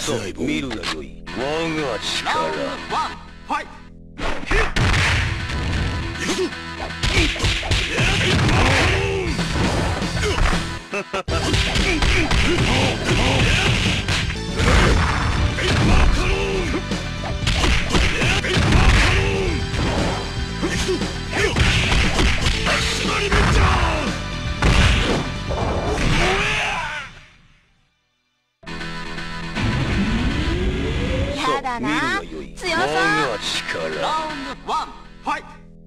細胞見るがよい。我が力。 ファイやだな、強そう。 ラウンドワンファイ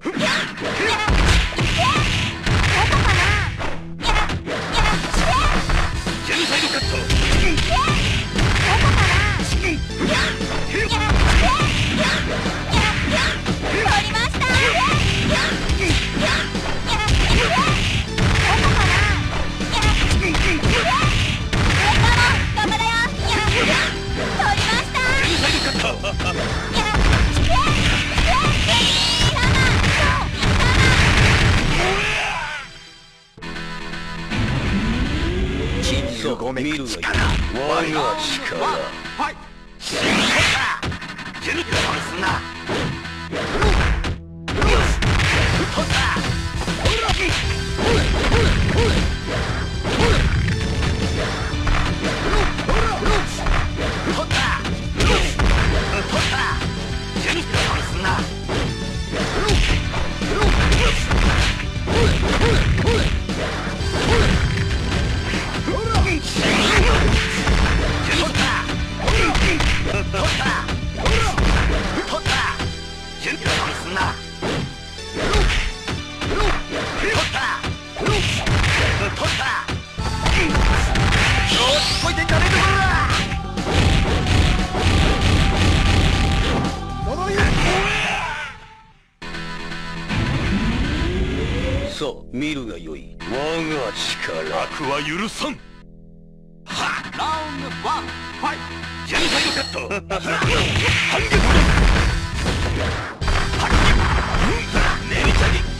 ジェノサイドカット。 見るがよい。我が力。 ファイジェノすんな。 さあ見るがよい。我が力。 悪は許さん。ラウンドワンファイジェノサイドカット。反撃ネリチャギ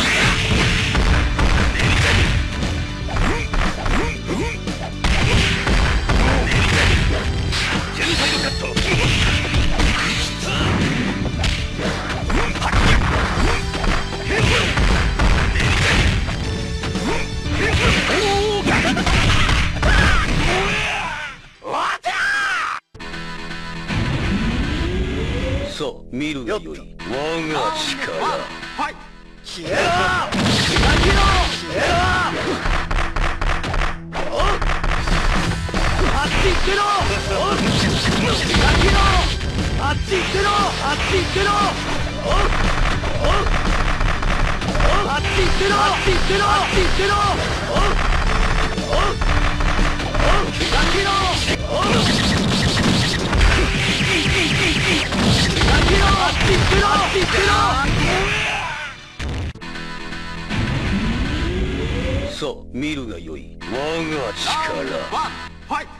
ジェノサイドカット。 さあ見るがよい。我が力。 ファイ消えろあっち行ってろ。あっち行ってろ。あっち行ってろ。あっち行ってろ。あっち行ってろ。あっち行ってろ。 さあ見るがよい。我が力。 ファイ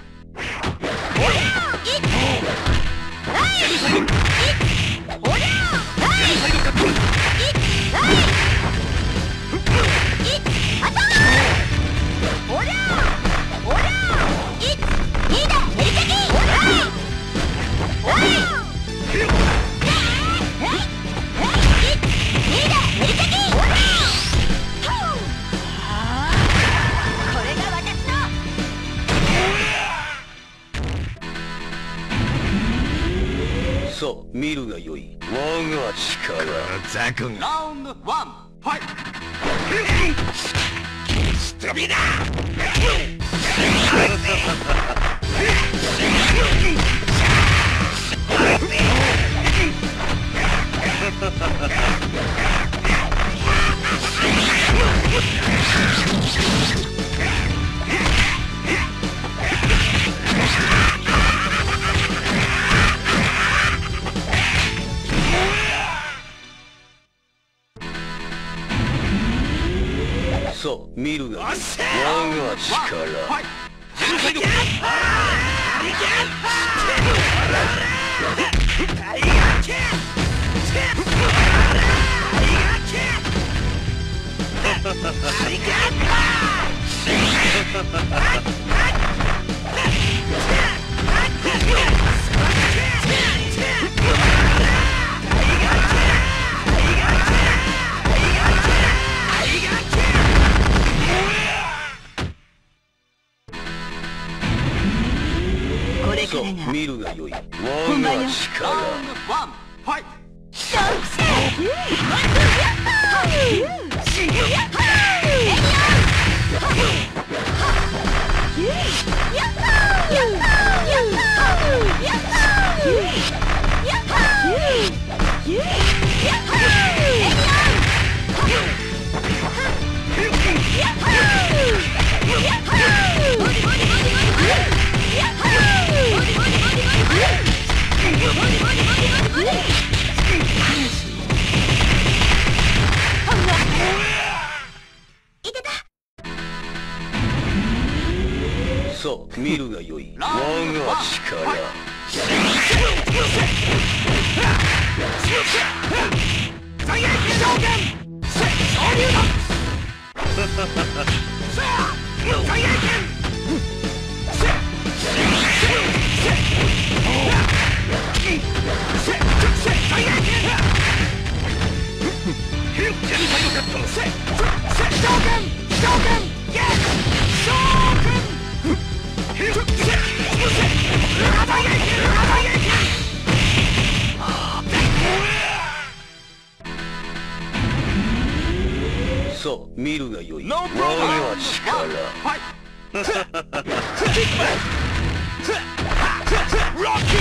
さあ見るがよい。我が力。 ザクンラウンドワンファイストビだ。 さあ見るがよい。我が力。 ジェノサイド。 そう見るがよい。我が本番よ。 力。 ラウンド1ファイト。 そう見るがよい。我ラウンドが 1 力。 最撃召喚昇竜だ。最撃天才のカット召喚召喚イエス召喚そう見るがよい。 No 我 problem! が力。 Fight! Rocky!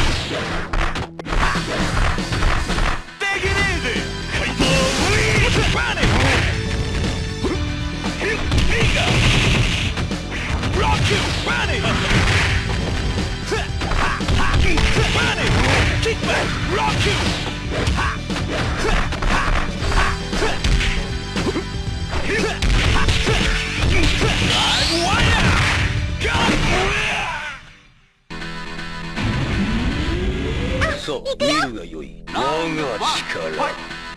Take it easy! Running! Here you go! Rocky! Running! Running! Kick back! Rocky! Live wire! Go! そう見るがよい。我が力。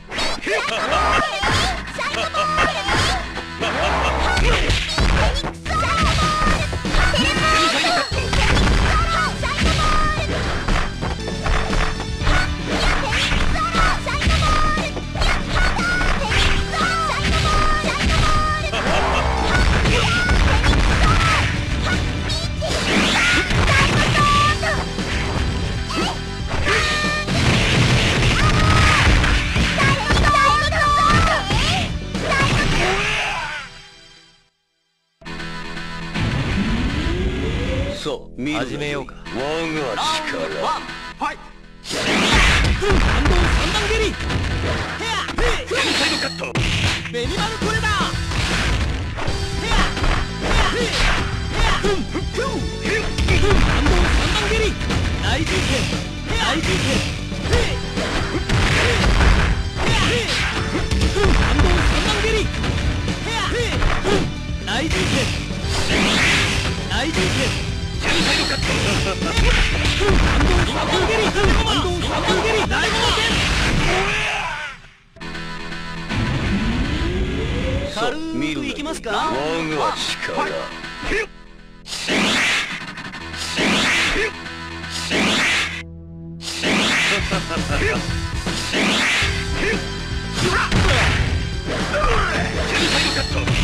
そう見るがよい。 始めようか。 我が力。 ファイト。 反動三段蹴り。 天才のカットベニマルコレだ。反動三段蹴り。大人剣。大人剣。反動三段蹴り。大人剣。大人剣。 天才のカット反動三段蹴り。反動三段蹴り。大物剣。 そう見るがよい。 軽くいきますか。 我が力。 天才のカット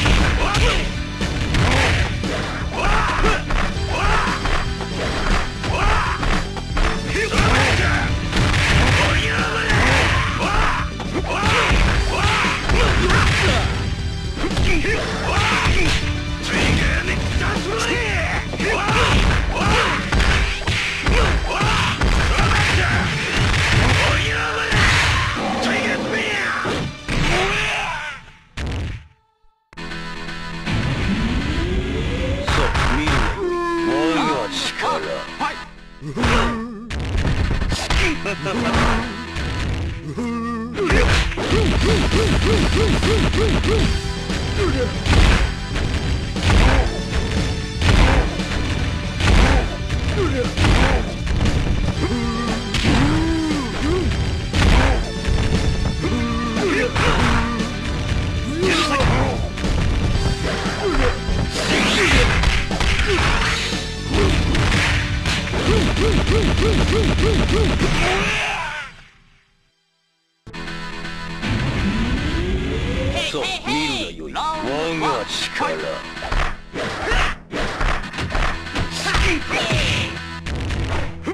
そう見るがよい。我が力。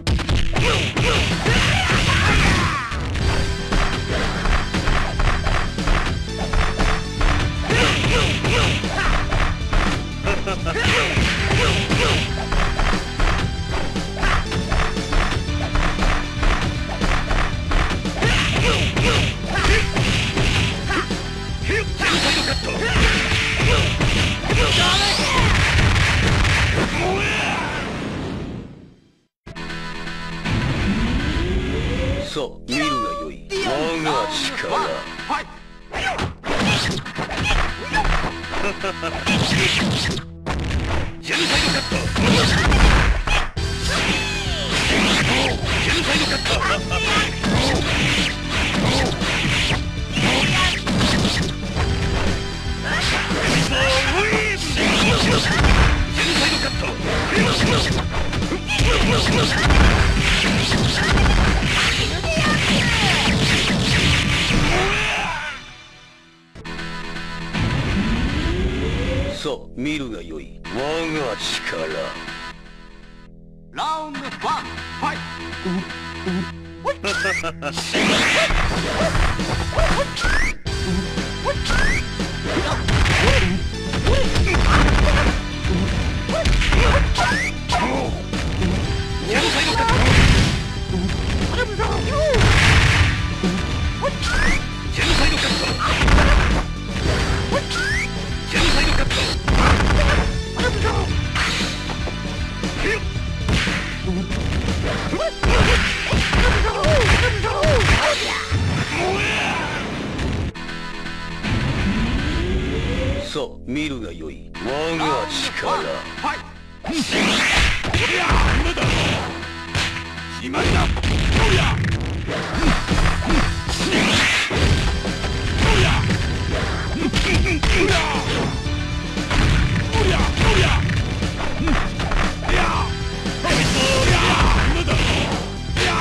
さあ見るがよい。我が力。 ファイジェノサイドカット。ジェノサイドカット。ジェノサイドカット。 さあ見るがよい。我が力。 ラウンド1、ファイジェノサイドカット。ジェノサイドカット。ジェノサイドカット。 さあ見るがよい。我が力。 ファイ今だ。決まりだ。おや。おや。おや。おや。いや。今だ。いや。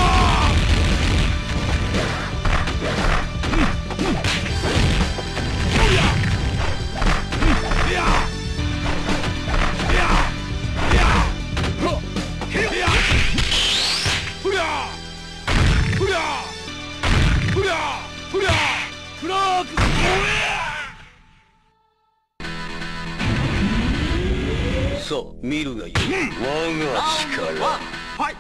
さあ見るがよい。我が力。 ファイ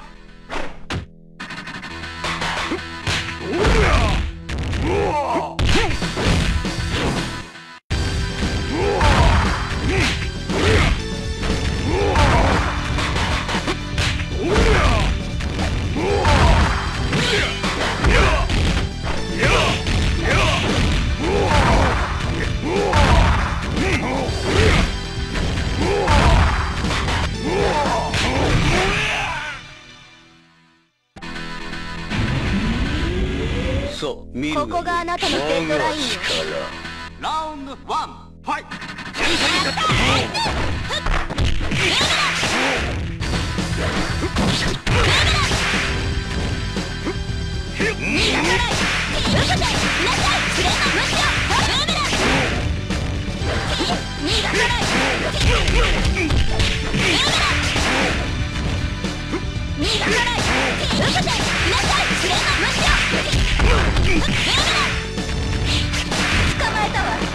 さあ見るがよい。 ここがあなたのデッドラインよ。 ラウンド1、ファイジェノサイドカット。 捕まえたわ。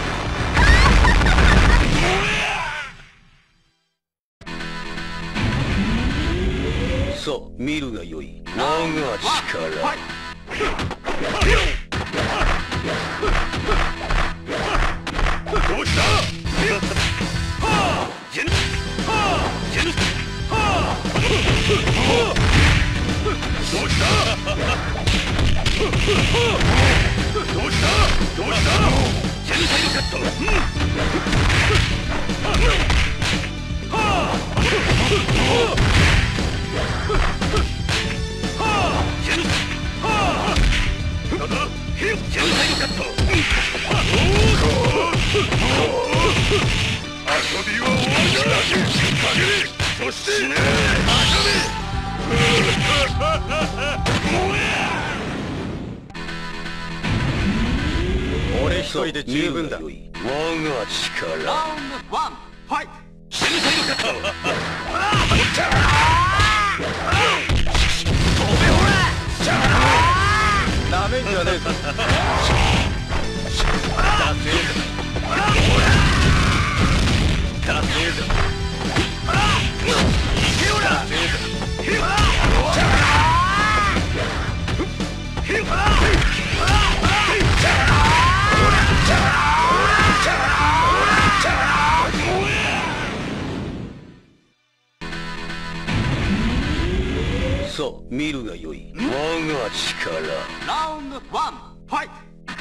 さあ見るがよい。我が力。 どうした？ジェノジェノどうした？どうした？どうした？ジェノサイドカット。ジェノサイドカット。遊びは終わりだ。そして死ね。 俺一人で十分だ。我が力。 ラウンド1、ファイジェノサイドカット。 なめんじゃねえぞ。ダセえぞ。ダセえぞ。いけよな。ダセえぞ。 さあ見るがよい。我が力。 ラウンド1ファイト。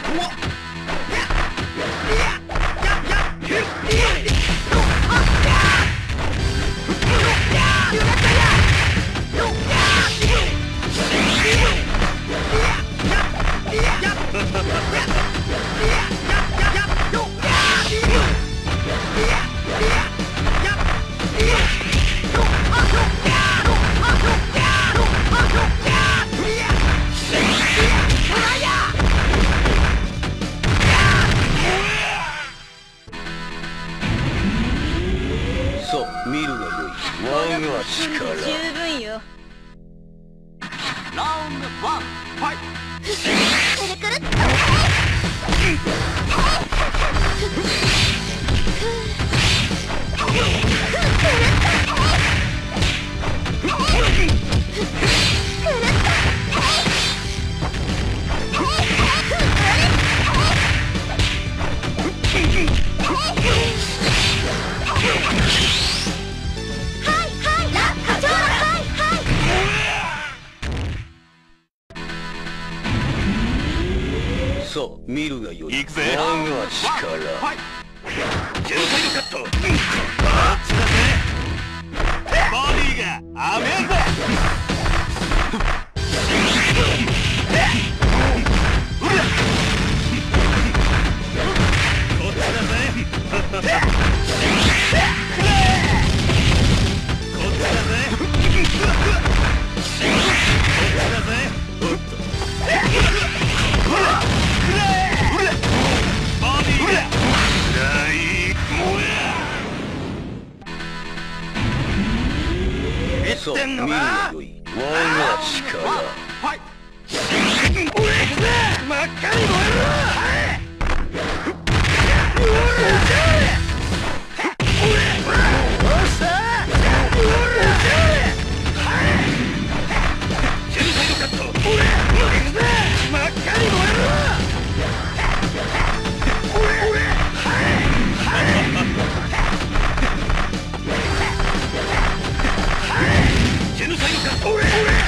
さあ見るがよい。我が力。 十分よ。 ラウンド1ファイト。 くるくるっさあ見るがよい。 行くぜ。 我がフ力。 ァイト。 ジェノサイドカット。 こっちだぜ。ボディが甘えんぜ。こっちだぜ。こっちだぜ。こっちだぜ。おっと。 さあ見るがよい。我が力。 ファイト。 真っ赤に燃えジェノサイドカット。行くぜ。真っ赤に燃えろ。ジェノサイドカット。行く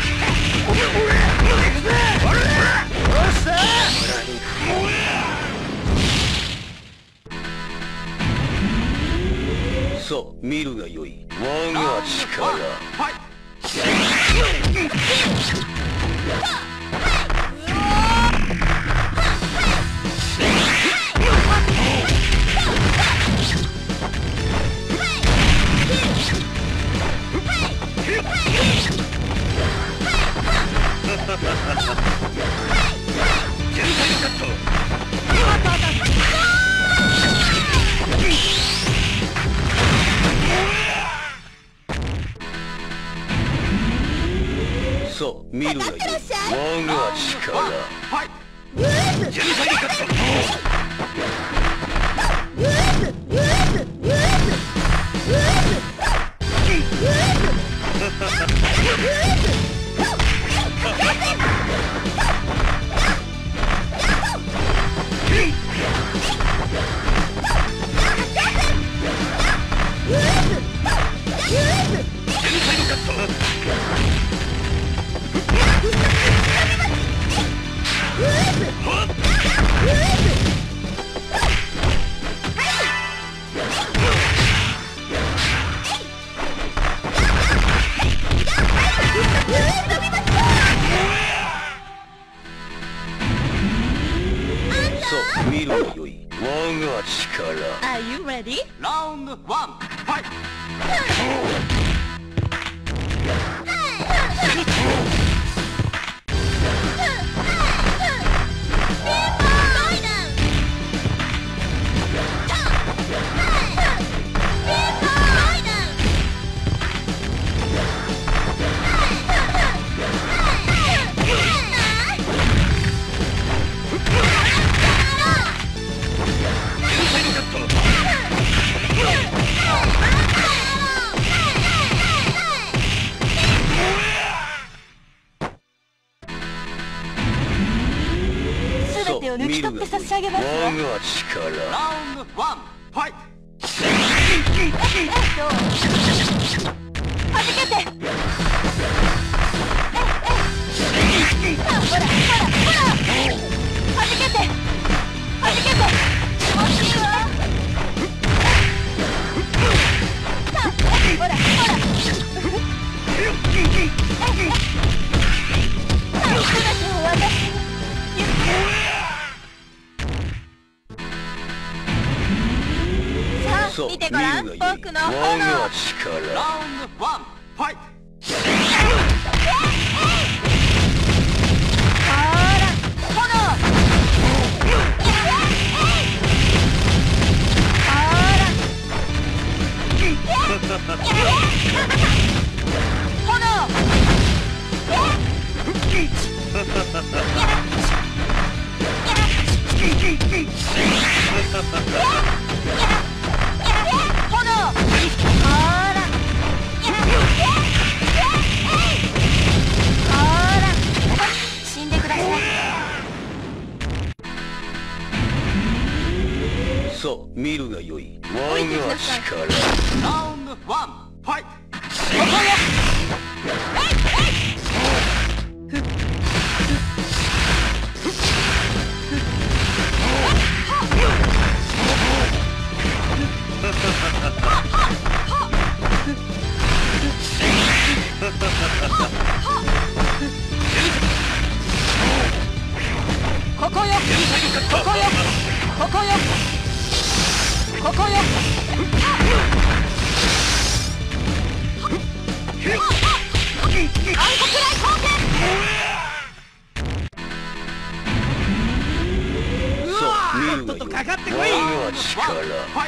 ぜ。さあ見るがよい。我が力。 ファイト。 ジェノサイドカット。さあ見るがよい。我が力。 ファイト。 ジェノサイドカット。見るがよい。我が力。 Are you ready? ラウンド1ファイト。 全てを抜き取って差し上げますわ。 我が力。 ラウンド1ファイト。 はじけて。 が良い。 僕の我炎。 が力。 ラウンド1ファイト。 ほら炎。死んでください。 さあ見るが良い。我降りてきがなさい。 力。 ラウンド1ファイト。 ここよここよここよここよさあ見るが良い。 とっとかかってこい我が力。 ファイ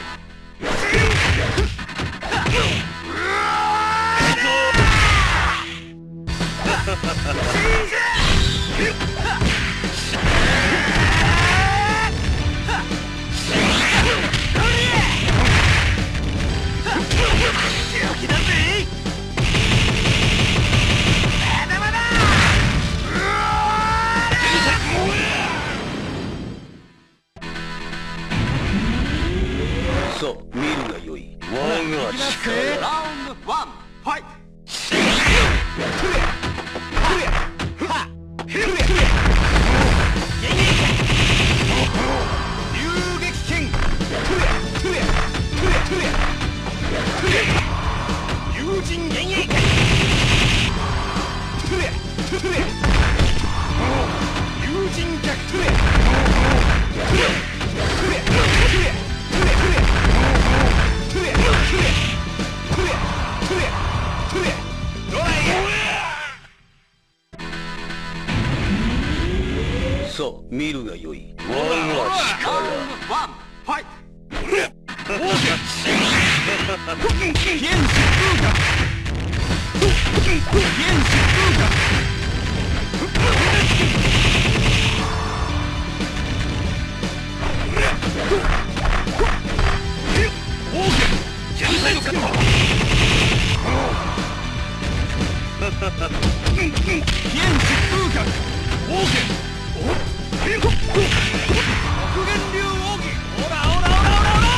さあ見るが良い。我が力。 ラウンド1ファイト。 遊撃剣友人幻影剣友人逆さあ見るが良い。我がラウンド力。 1ファイト。 剣疾風が剣疾風が天才のカット。 剣疾風が白源流奥義オラオラオラオラオラ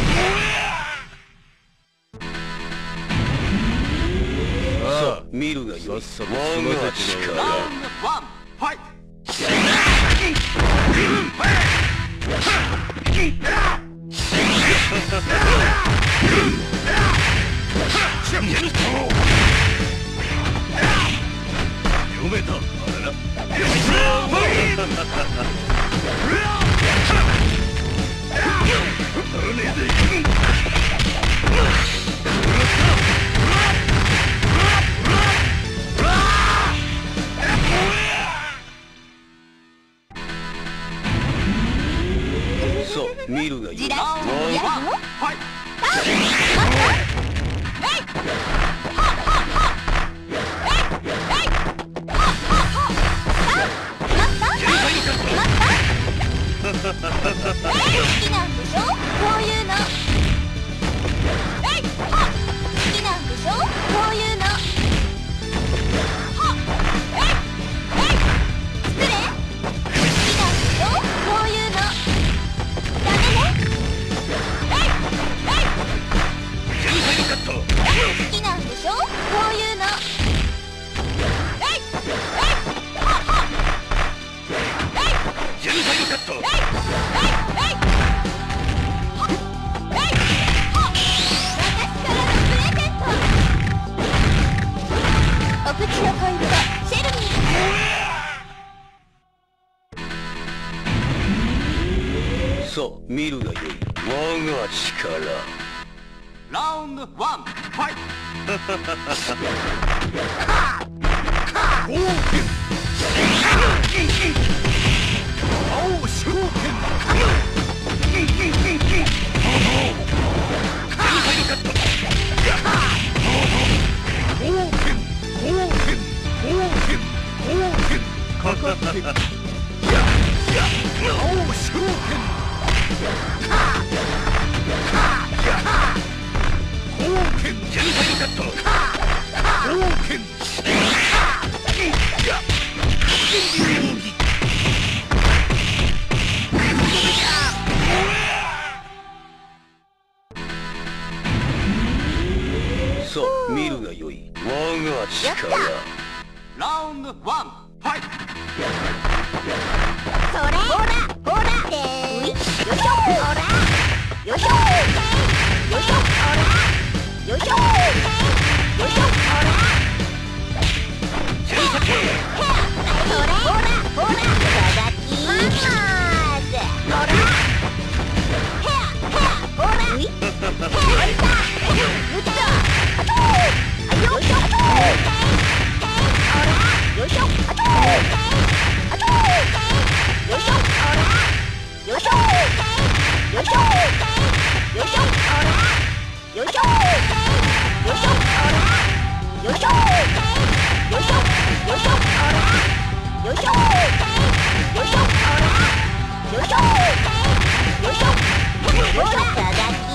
さあ見るが良い。我が力。 ラウンド1ファイト。 読めた。あれな。さあ見るが良い。 じらしてやるよ。 ファイト。 好きなんでしょこういうの。好きなんでしょこういうの。失礼。好きなんでしょこういうの。ダメね。好きなんでしょこういうの。 天才のカット。 お口の恋人シェルミさあ見るが良い。我が力。 ラウンド1ファイト青昇剣かかって青昇剣剣ジェンサイドカット剣さあ見るがよい我が力ラウンド1ファイトそれほらほらでーよいしょほらよいしょよいしょほらよいしょよいしょほらジェンサイドそれほらほらいただきママーズほらほらういよいしょよいしょよいしょあとあとよいしょあらよいしょよいしょよいしょあらよいしょよいしょあらよいしょよいしょよいしょあらよいしょよいしょあらよいしょよいしょほらいただき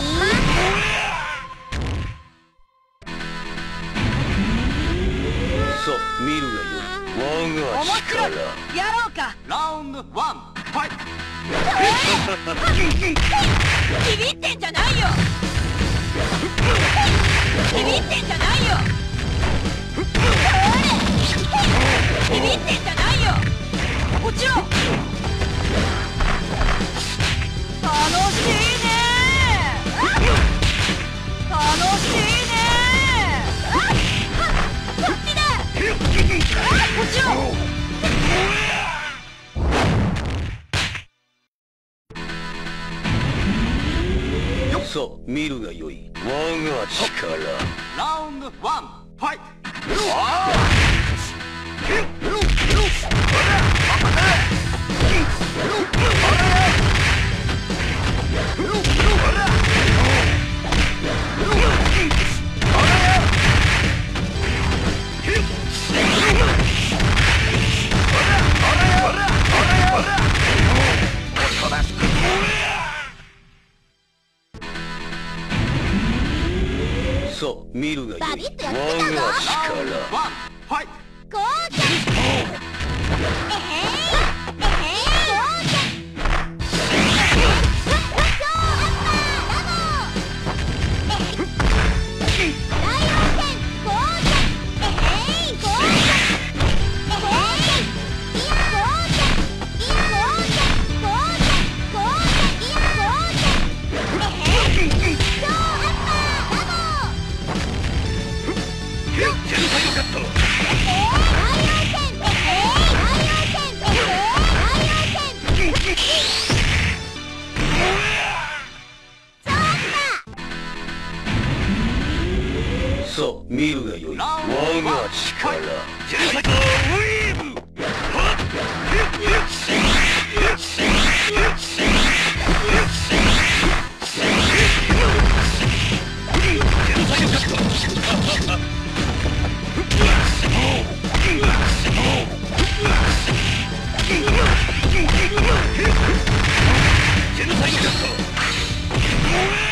さあ見るがよい我が力やろうかラウンド1ファイトビビってんじゃないよビビってんじゃないよビビってんじゃないよこちら楽しいね楽しいねこっちだこっちらさあ見るがよい我が力ラウンド1ファイトさあ見るがよいバビッとやって我きたぞが 1 力ファイトゴーちゃんえへいえへいゴーちゃんさあ見るがよい我が力ジェンサイドウィーブジェンサイドカット